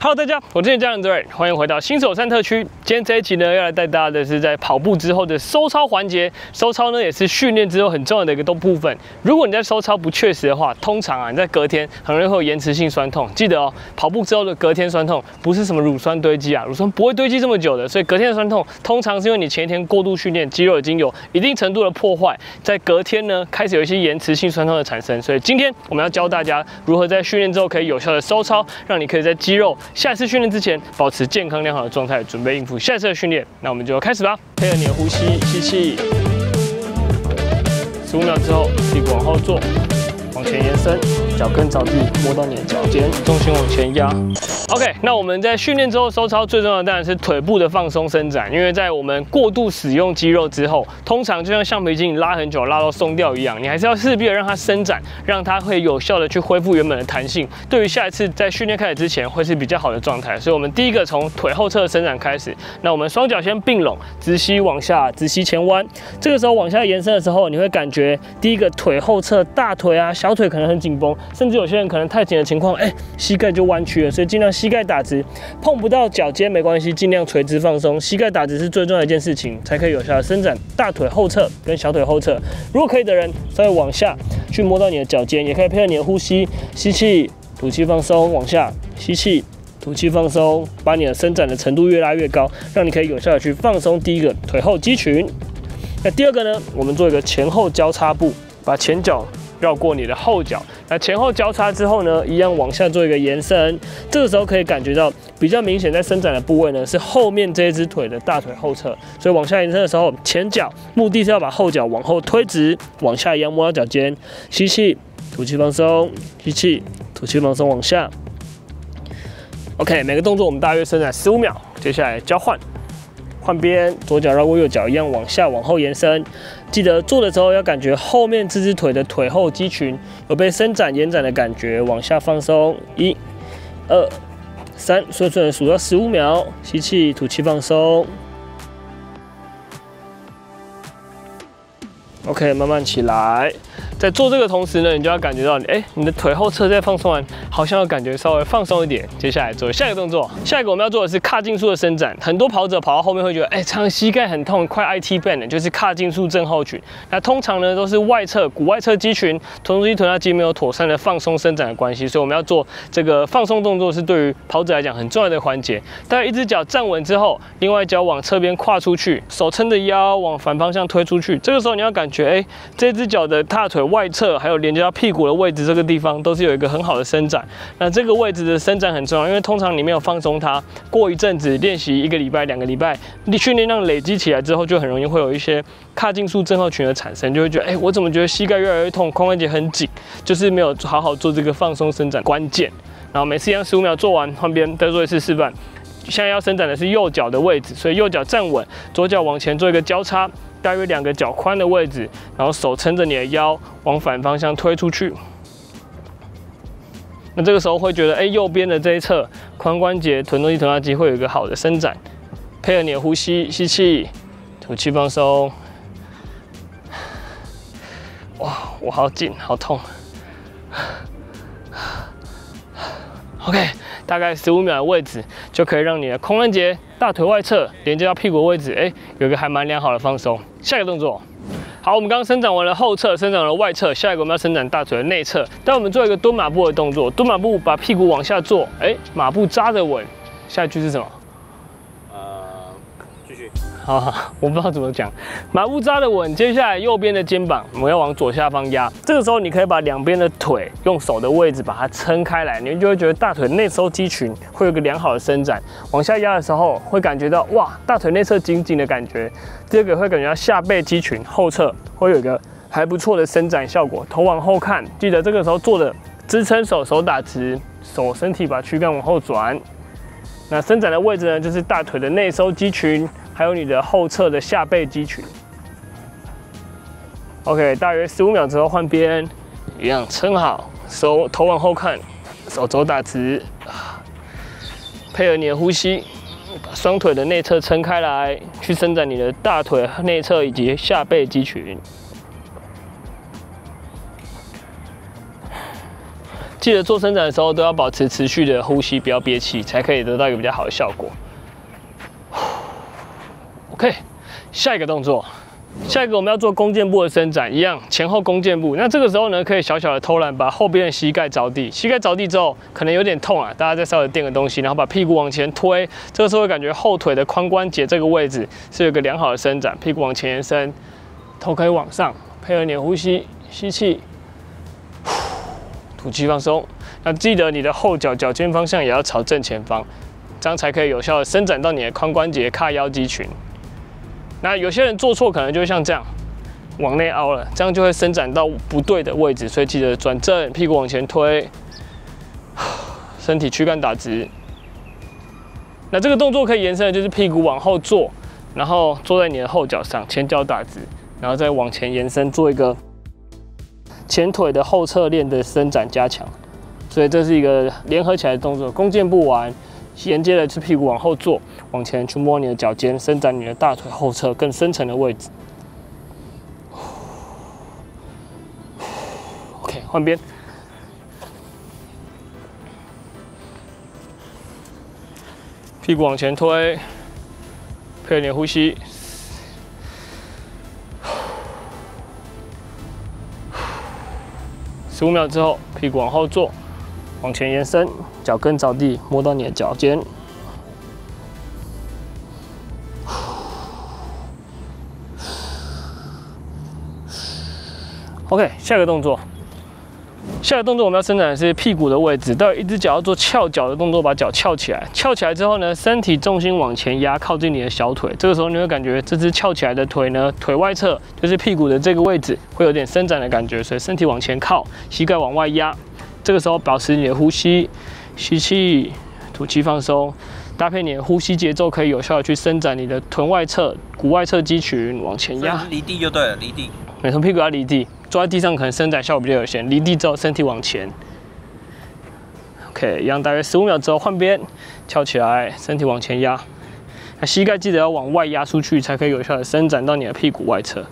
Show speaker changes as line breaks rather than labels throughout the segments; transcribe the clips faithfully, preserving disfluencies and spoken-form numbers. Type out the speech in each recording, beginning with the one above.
Hello， 大家，我是家人队，欢迎回到新手山特区。今天这一集呢，要来带大家的是在跑步之后的收操环节。收操呢，也是训练之后很重要的一个部分。如果你在收操不确实的话，通常啊，你在隔天很容易会有延迟性酸痛。记得哦，跑步之后的隔天酸痛不是什么乳酸堆积啊，乳酸不会堆积这么久的，所以隔天的酸痛通常是因为你前一天过度训练，肌肉已经有一定程度的破坏，在隔天呢开始有一些延迟性酸痛的产生。所以今天我们要教大家如何在训练之后可以有效的收操，让你可以在肌肉下一次训练之前保持健康良好的状态，准备应付下一次的训练。那我们就开始吧，配合你的呼吸，吸气，十五秒之后，屁股往后坐，往前延伸，脚跟着地，摸到你的脚尖，重心往前压。OK， 那我们在训练之后收操最重要的当然是腿部的放松伸展，因为在我们过度使用肌肉之后，通常就像橡皮筋你拉很久拉到松掉一样，你还是要势必的让它伸展，让它会有效的去恢复原本的弹性，对于下一次在训练开始之前会是比较好的状态。所以我们第一个从腿后侧的伸展开始，那我们双脚先并拢，直膝往下，直膝前弯，这个时候往下延伸的时候，你会感觉第一个腿后侧大腿啊小腿可能很紧绷，甚至有些人可能太紧的情况，哎、欸，膝盖就弯曲了，所以尽量膝盖打直，碰不到脚尖没关系，尽量垂直放松。膝盖打直是最重要的一件事情，才可以有效的伸展大腿后侧跟小腿后侧。如果可以的人，稍微往下去摸到你的脚尖，也可以配合你的呼吸，吸气，吐气放松，往下吸气，吐气放松，把你的伸展的程度越拉越高，让你可以有效的去放松第一个腿后肌群。那第二个呢，我们做一个前后交叉步，把前脚绕过你的后脚，那前后交叉之后呢，一样往下做一个延伸。这个时候可以感觉到比较明显在伸展的部位呢，是后面这一只腿的大腿后侧。所以往下延伸的时候，前脚目的是要把后脚往后推直，往下一样摸到脚尖，吸气，吐气放松，吸气，吐气放松，往下。OK， 每个动作我们大约伸展十五秒，接下来交换。换边，左脚绕过右脚，一样往下往后延伸。记得做的时候要感觉后面这只腿的腿后肌群有被伸展延展的感觉，往下放松，一、二、三，顺顺的数到十五秒，吸气，吐气放松。OK， 慢慢起来。在做这个同时呢，你就要感觉到，哎、欸，你的腿后侧在放松完，好像要感觉稍微放松一点。接下来做下一个动作，下一个我们要做的是髂胫束的伸展。很多跑者跑到后面会觉得，哎、欸，常膝盖很痛，快 I T band， 就是髂胫束症候群。那通常呢都是外侧股外侧肌群、臀中肌、臀大肌没有妥善的放松伸展的关系，所以我们要做这个放松动作，是对于跑者来讲很重要的环节。大概一只脚站稳之后，另外一脚往侧边跨出去，手撑着腰往反方向推出去。这个时候你要感觉，哎、欸，这只脚的大腿外侧还有连接到屁股的位置，这个地方都是有一个很好的伸展。那这个位置的伸展很重要，因为通常你没有放松它，过一阵子练习一个礼拜、两个礼拜，训练量累积起来之后，就很容易会有一些髂胫束症候群的产生，就会觉得，哎、欸，我怎么觉得膝盖越来越痛，髋关节很紧，就是没有好好做这个放松伸展关键。然后每次一样十五秒做完，换边再做一次示范。现在要伸展的是右脚的位置，所以右脚站稳，左脚往前做一个交叉。大约两个脚宽的位置，然后手撑着你的腰往反方向推出去。那这个时候会觉得，哎、欸，右边的这一侧髋关节、臀中肌、臀大肌会有一个好的伸展。配合你的呼吸，吸气，吐气放松。哇，我好紧，好痛。OK， 大概十五秒的位置就可以让你的髋关节、大腿外侧连接到屁股的位置，哎、欸，有一个还蛮良好的放松。下一个动作，好，我们刚刚伸展完了后侧，伸展完了外侧，下一个我们要伸展大腿的内侧。但我们做一个蹲马步的动作，蹲马步把屁股往下坐，哎、欸，马步扎得稳。下一句是什么？呃，继续。好好，我不知道怎么讲。马步扎得稳，接下来右边的肩膀我们要往左下方压。这个时候你可以把两边的腿用手的位置把它撑开来，你就会觉得大腿内收肌群会有一个良好的伸展。往下压的时候会感觉到哇，大腿内侧紧紧的感觉。第二个会感觉到下背肌群后侧会有一个还不错的伸展效果。头往后看，记得这个时候做的支撑手，手打直，手身体把躯干往后转。那伸展的位置呢，就是大腿的内收肌群，还有你的后侧的下背肌群。OK， 大约十五秒之后换边，一样撑好，手头往后看，手肘打直，配合你的呼吸，把双腿的内侧撑开来，去伸展你的大腿内侧以及下背肌群。 记得做伸展的时候都要保持持续的呼吸，不要憋气，才可以得到一个比较好的效果。OK， 下一个动作。 下一个我们要做弓箭步的伸展，一样前后弓箭步。那这个时候呢，可以小小的偷懒，把后边的膝盖着地。膝盖着地之后，可能有点痛啊，大家再稍微垫个东西，然后把屁股往前推。这个时候会感觉后腿的髋关节这个位置是有一个良好的伸展，屁股往前延伸，头可以往上，配合你的呼吸，吸气，吐气放松。那记得你的后脚脚尖方向也要朝正前方，这样才可以有效的伸展到你的髋关节、髂腰肌群。 那有些人做错，可能就会像这样往内凹了，这样就会伸展到不对的位置，所以记得转正，屁股往前推，身体躯干打直。那这个动作可以延伸的就是屁股往后坐，然后坐在你的后脚上，前脚打直，然后再往前延伸，做一个前腿的后侧链的伸展加强。所以这是一个联合起来的动作，弓箭步完。 衔接的是屁股往后坐，往前去摸你的脚尖，伸展你的大腿后侧更深层的位置。OK， 换边。屁股往前推，配合你的呼吸。十五秒之后，屁股往后坐。 往前延伸，脚跟着地，摸到你的脚尖。OK， 下个动作，下个动作我们要伸展的是屁股的位置，待会一只脚要做翘脚的动作，把脚翘起来。翘起来之后呢，身体重心往前压，靠近你的小腿。这个时候你会感觉这只翘起来的腿呢，腿外侧就是屁股的这个位置，会有点伸展的感觉，所以身体往前靠，膝盖往外压。 这个时候保持你的呼吸，吸气，吐气放松，搭配你的呼吸节奏，可以有效的去伸展你的臀外侧、股外侧肌群，往前压。
离地就对了，离地。
没错，屁股要离地，坐在地上可能伸展效果比较有限。离地之后，身体往前。OK， 一样，大约十五秒之后换边，翘起来，身体往前压。那膝盖记得要往外压出去，才可以有效的伸展到你的屁股外侧。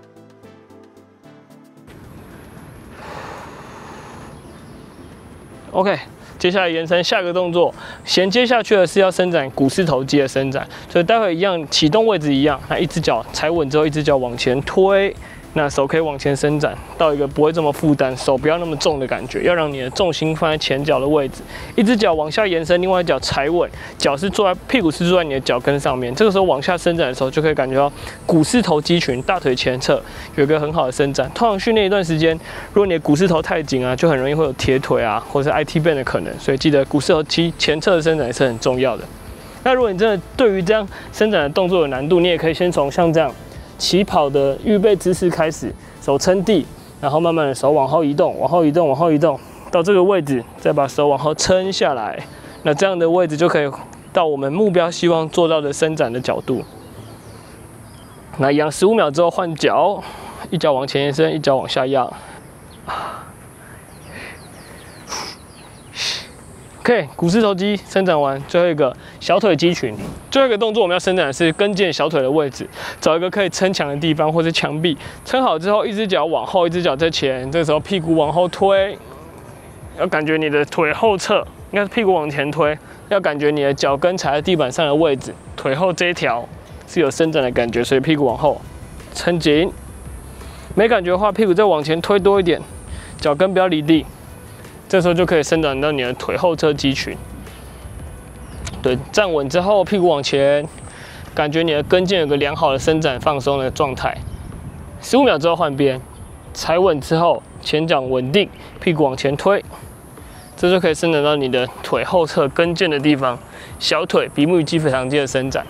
OK， 接下来延伸下一个动作，衔接下去的是要伸展股四头肌的伸展，所以待会一样启动位置一样，那一只脚踩稳之后，一只脚往前推，那手可以往前伸展到一个不会这么负担，手不要那么重的感觉，要让你的重心放在前脚的位置，一只脚往下延伸，另外一脚踩稳，脚是坐在屁股是坐在你的脚跟上面，这个时候往下伸展的时候，就可以感觉到股四头肌群大腿前侧有一个很好的伸展。通常训练一段时间，如果你的股四头太紧啊，就很容易会有铁腿啊，或者是 I T band 的可能，所以记得股四头肌前侧的伸展是很重要的。那如果你真的对于这样伸展的动作有难度，你也可以先从像这样。 起跑的预备姿势开始，手撑地，然后慢慢的手往后移动，往后移动，往后移动，到这个位置，再把手往后撑下来。那这样的位置就可以到我们目标希望做到的伸展的角度。那一样，十五秒之后换脚，一脚往前延伸，一脚往下压。OK， 股四头肌伸展完，最后一个小腿肌群。最后一个动作我们要伸展的是跟腱小腿的位置，找一个可以撑墙的地方或是墙壁，撑好之后，一只脚往后，一只脚在前，这个时候屁股往后推，要感觉你的腿后侧，应该是屁股往前推，要感觉你的脚跟踩在地板上的位置，腿后这一条是有伸展的感觉，所以屁股往后撑紧。没感觉的话，屁股再往前推多一点，脚跟不要离地。 这时候就可以伸展到你的腿后侧肌群。对，站稳之后，屁股往前，感觉你的跟腱有个良好的伸展放松的状态。十五秒之后换边，踩稳之后，前脚稳定，屁股往前推，这就可以伸展到你的腿后侧跟腱的地方，小腿比目鱼肌腓肠肌的伸展。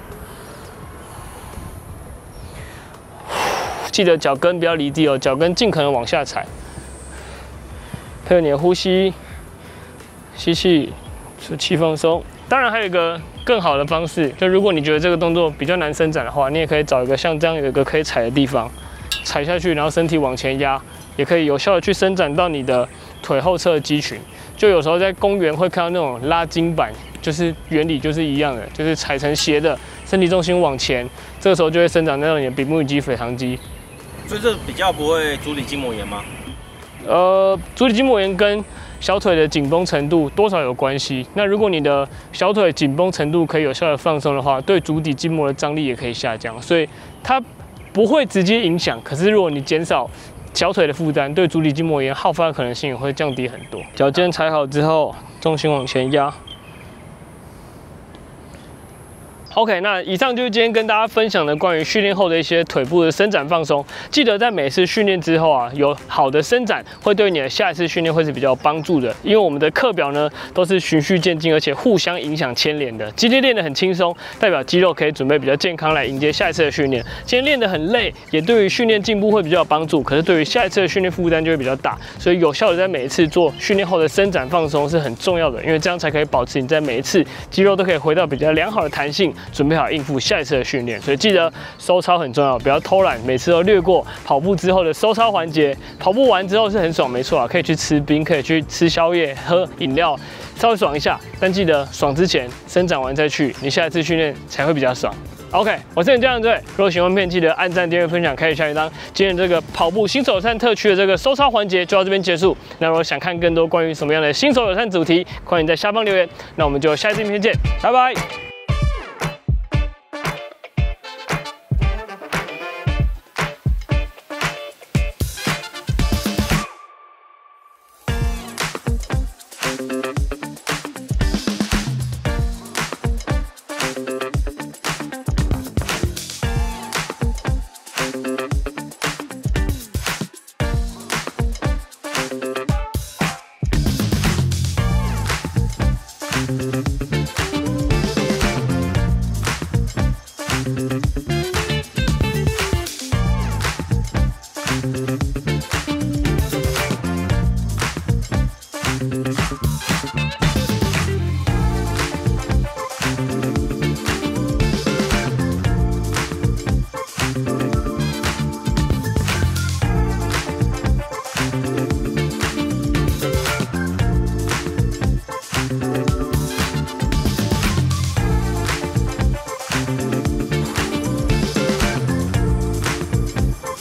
记得脚跟不要离地哦，脚跟尽可能往下踩。 配合你的呼吸，吸气，吐气放松。当然还有一个更好的方式，就如果你觉得这个动作比较难伸展的话，你也可以找一个像这样有一个可以踩的地方，踩下去，然后身体往前压，也可以有效的去伸展到你的腿后侧的肌群。就有时候在公园会看到那种拉筋板，就是原理就是一样的，就是踩成斜的，身体重心往前，这个时候就会伸展到你的比目鱼肌腓肠肌。
所以这比较不会足底筋膜炎吗？
呃，足底筋膜炎跟小腿的紧绷程度多少有关系。那如果你的小腿紧绷程度可以有效的放松的话，对足底筋膜的张力也可以下降，所以它不会直接影响。可是如果你减少小腿的负担，对足底筋膜炎好发的可能性也会降低很多。脚尖踩好之后，重心往前压。OK， 那以上就是今天跟大家分享的关于训练后的一些腿部的伸展放松。记得在每次训练之后啊，有好的伸展会对你的下一次训练会是比较有帮助的。因为我们的课表呢都是循序渐进，而且互相影响牵连的。今天练得很轻松，代表肌肉可以准备比较健康来迎接下一次的训练。今天练得很累，也对于训练进步会比较有帮助，可是对于下一次的训练负担就会比较大。所以有效的在每一次做训练后的伸展放松是很重要的，因为这样才可以保持你在每一次肌肉都可以回到比较良好的弹性。准备好应付下一次的训练，所以记得收操很重要，不要偷懒，每次都略过跑步之后的收操环节。跑步完之后是很爽，没错啊，可以去吃冰，可以去吃宵夜、喝饮料，稍微爽一下。但记得爽之前伸展完再去，你下一次训练才会比较爽。OK， 我是你这样队。如果喜欢片，记得按赞、订阅、分享、开启小铃铛。今天这个跑步新手友善特区的这个收操环节就到这边结束。那如果想看更多关于什么样的新手友善主题，欢迎在下方留言。那我们就下一次影片见，拜拜。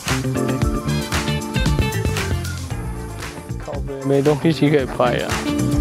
没东西可以拍啊。